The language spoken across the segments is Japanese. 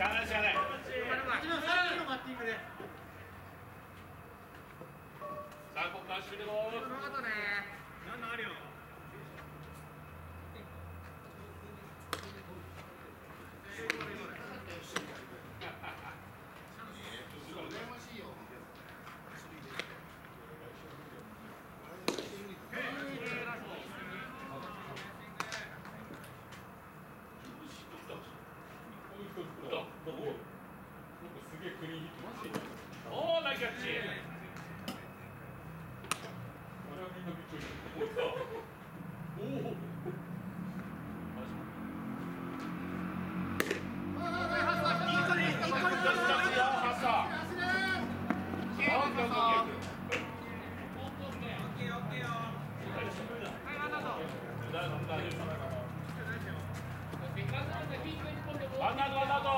ゃあないしゃあない。 さっきのバッティングで。 さあここから終了。 その後ね。なんのあるよ。 羨ましいよ。 すげえクリーンヒットマジで。おおナイスキャッチ。これはみんなびっくりした。おお。ワンアウトワンアウト。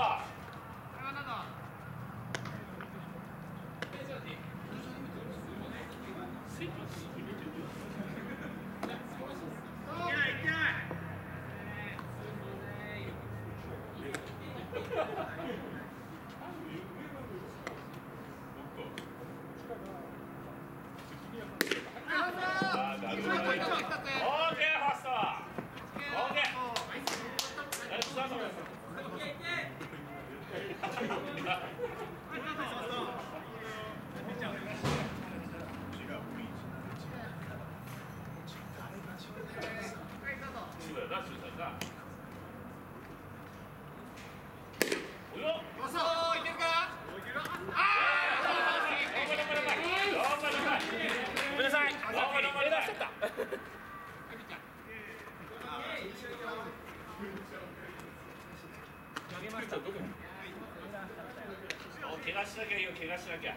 怪我しなきゃいいよ、怪我しなきゃ。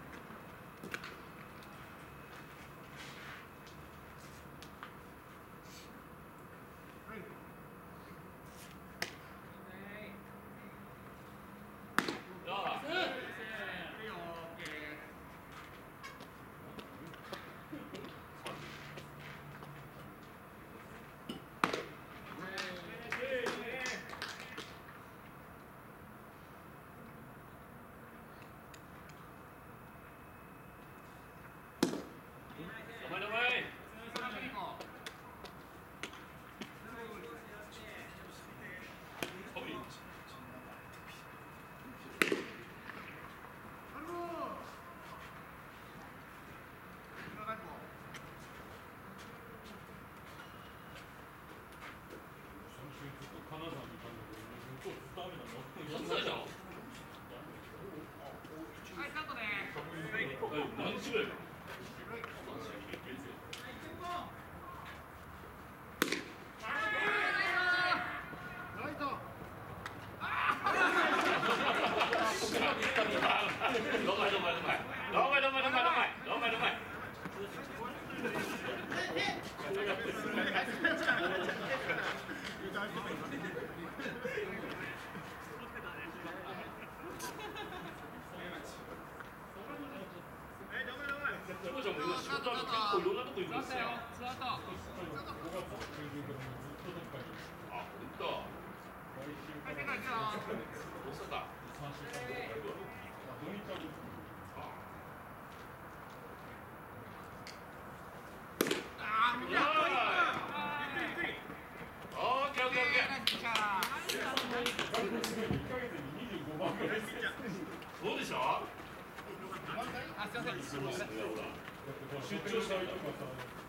どうでしょう。あ、すいません。出張したりとかさ。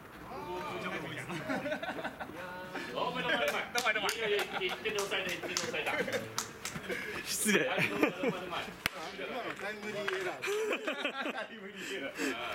お前の前。いやいや、1点で抑えた、1点で抑えた。 失礼。 今のタイムリーエラー。タイムリーエラー。